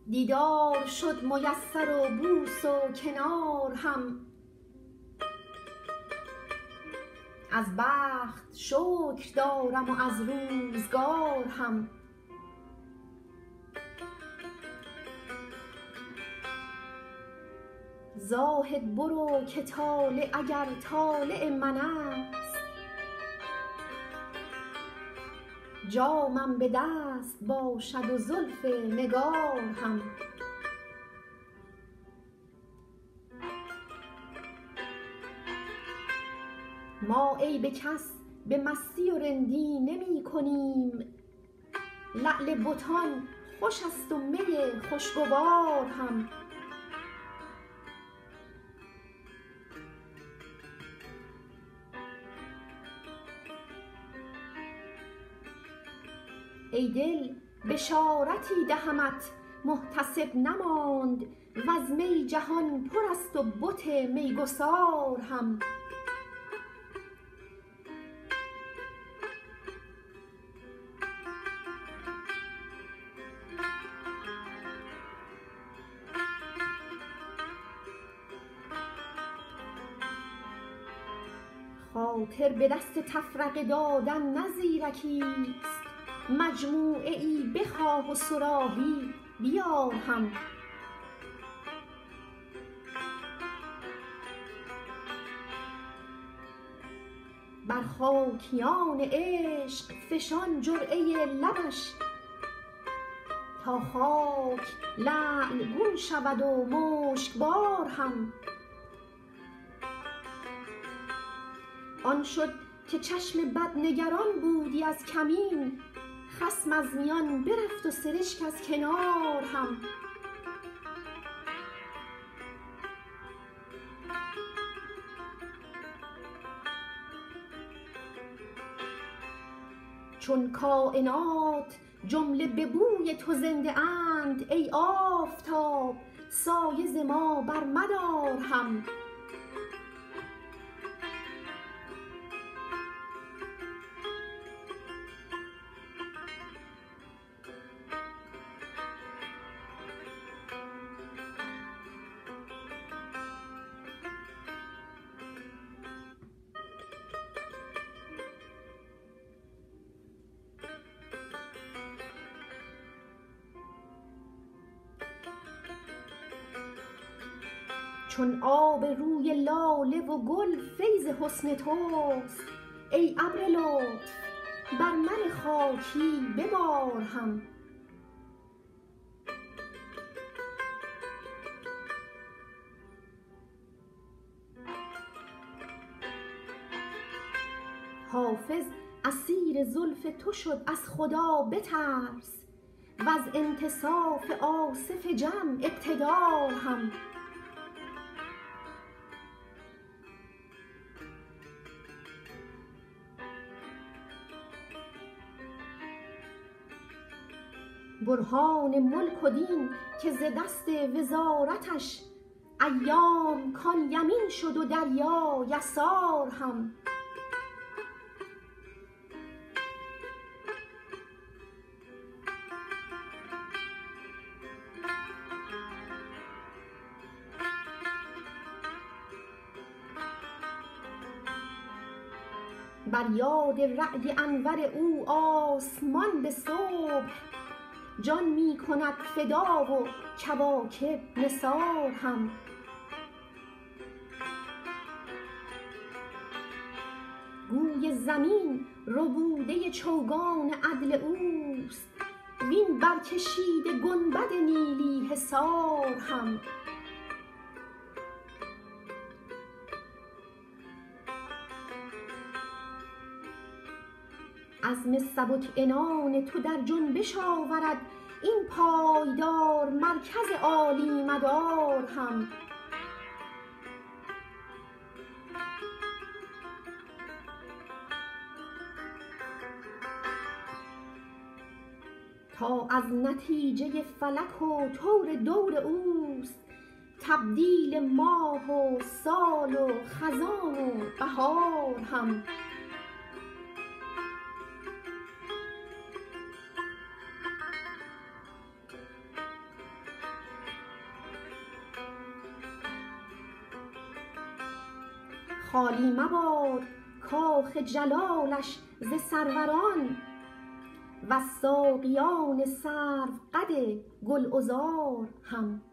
دیدار شد میسر و بوس و کنار هم. از بخت شکر دارم و از روزگار هم. زاهد برو که طالع اگر طالع من است، جامم به دست باشد و زلف نگار هم. ما عیب کس به مستی و رندی نمی کنیم، لعل بتان خوش است و می خوشگوار هم. ای دل بشارتی دهمت محتسب نماند، وز می جهان پر است و بت میگسار هم. خاطر به دست تفرقه دادن نه زیرکیست، مجموعه ای بخواه و صراحی بیار هم. بر خاکیان عشق فشان جرعه لبش، تا خاک لعل گون شود و مشکبار هم. آن شد که چشم بد نگران بودی از کمین، خصم از میان برفت و سرشک از کنار هم. چون کائنات جمله به بوی تو زنده اند، ای آفتاب سایه ز ما بر مدار هم. چون آب روی لاله و گل فیض حسن توست، ای ابر لطف بر من خاکی ببار هم. حافظ اسیر زلف تو شد از خدا بترس، وز انتصاف آصف جم اقتدار هم. برهان ملک و دین که ز دست وزارتش، ایام کان یمین شد و دریا یسار هم. بر یاد رأی انور او آسمان به صبح، جان می کند فدا و کواکب نثار هم. گوی زمین ربوده چوگان عدل اوست، وین برکشیده گنبد نیلی حصار هم. عزم سبک عنان تو در جنبش آورد، این پایدار مرکز عالی مدار هم. تا از نتیجه فلک و طور دور اوست، تبدیل ماه و سال و خزان و بهار هم. خالی مباد کاخ جلالش ز سروران، و ساقیان سرو قد گلعذار هم.